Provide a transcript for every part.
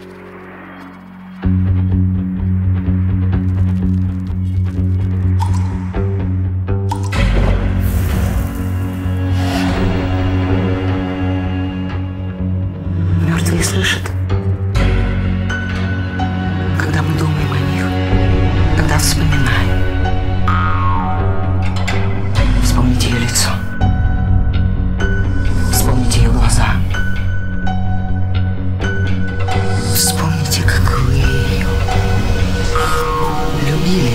Мертвые слышат, когда мы думаем о них, когда вспоминаем. Вспомните ее лицо. Вспомните ее глаза. Вспомните, как вы ее любили.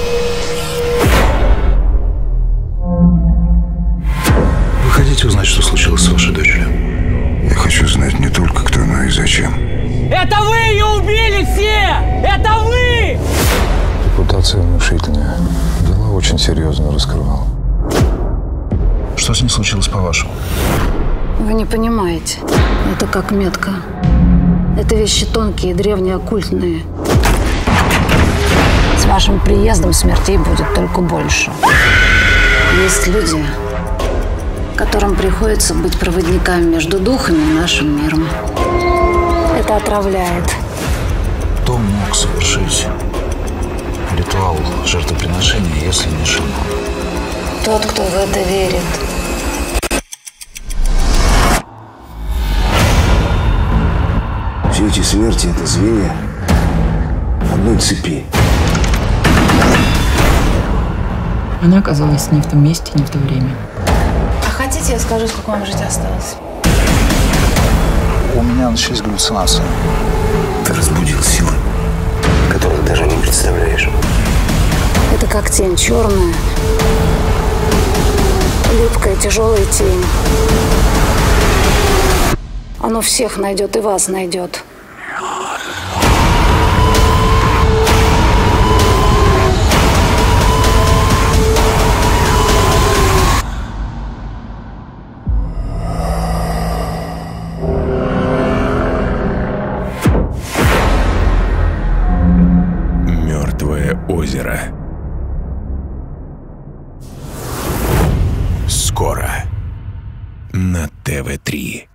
Вы хотите узнать, что случилось с вашей дочерью? Я хочу знать не только кто, но и зачем. Это вы ее убили все! Это вы! Репутация внушительная. Дела очень серьезно раскрывал. Что с ней случилось, по-вашему? Вы не понимаете. Это как метка. Это вещи тонкие, древние, оккультные. С вашим приездом смертей будет только больше. Есть люди, которым приходится быть проводниками между духами и нашим миром. Это отравляет. Кто мог совершить ритуал жертвоприношения, если не шаман? Тот, кто в это верит. Все эти смерти — это звенья одной цепи. Она оказалась не в том месте, не в то время. А хотите, я скажу, сколько вам жить осталось? У меня начались галлюцинации. Ты разбудил силы, которых даже не представляешь. Это как тень черная, липкая, тяжелая тень. Оно всех найдет и вас найдет. Мертвое озеро. Скоро на ТВ3.